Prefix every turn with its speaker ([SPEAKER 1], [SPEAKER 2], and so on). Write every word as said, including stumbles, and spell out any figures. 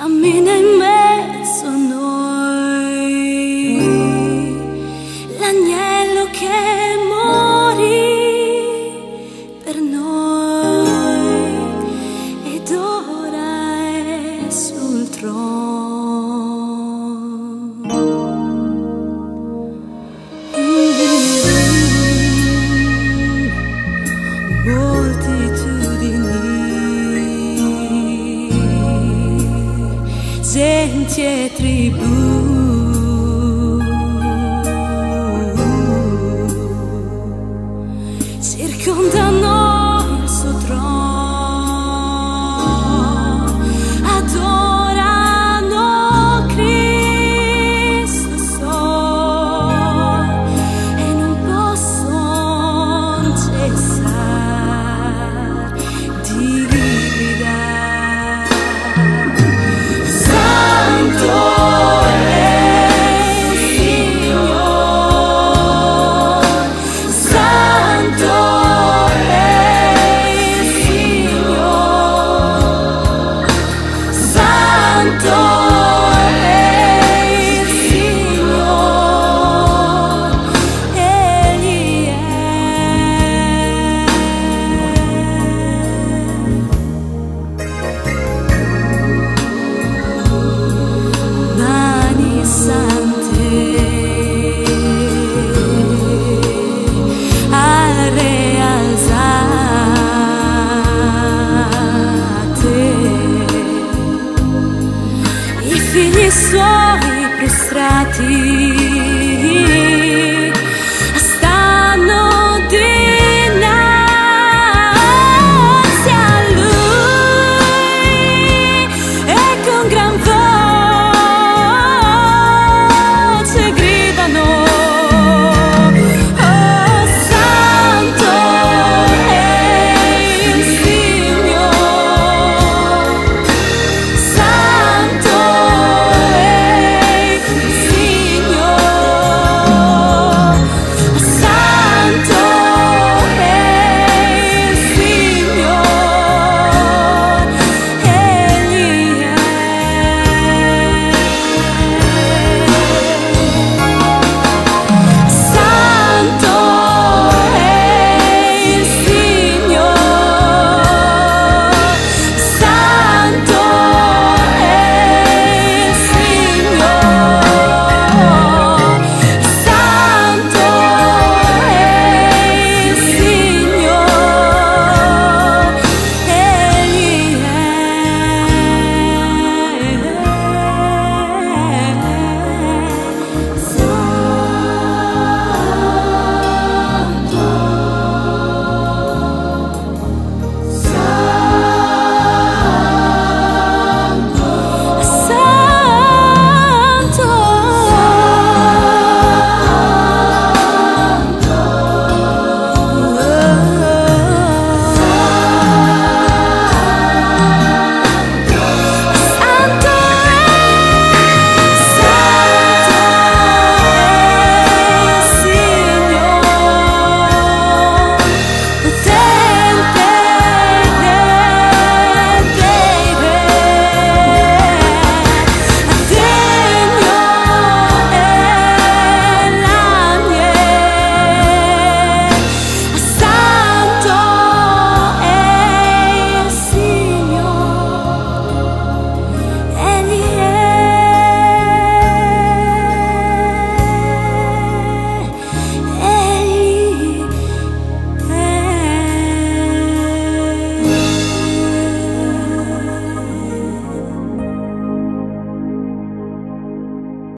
[SPEAKER 1] cammina in mezzo a noi, l'agnello che morì per noi ed ora è sul trono. Moltitudini, genti e tribù, circondano il suo trono, adorano Cristo Sol e non possono cessare di gridare: Santo è il Signore, Santo è il Signore, Santo è il Signore, Egli è. Mani sante al Re alzate, i figli suoi prostrati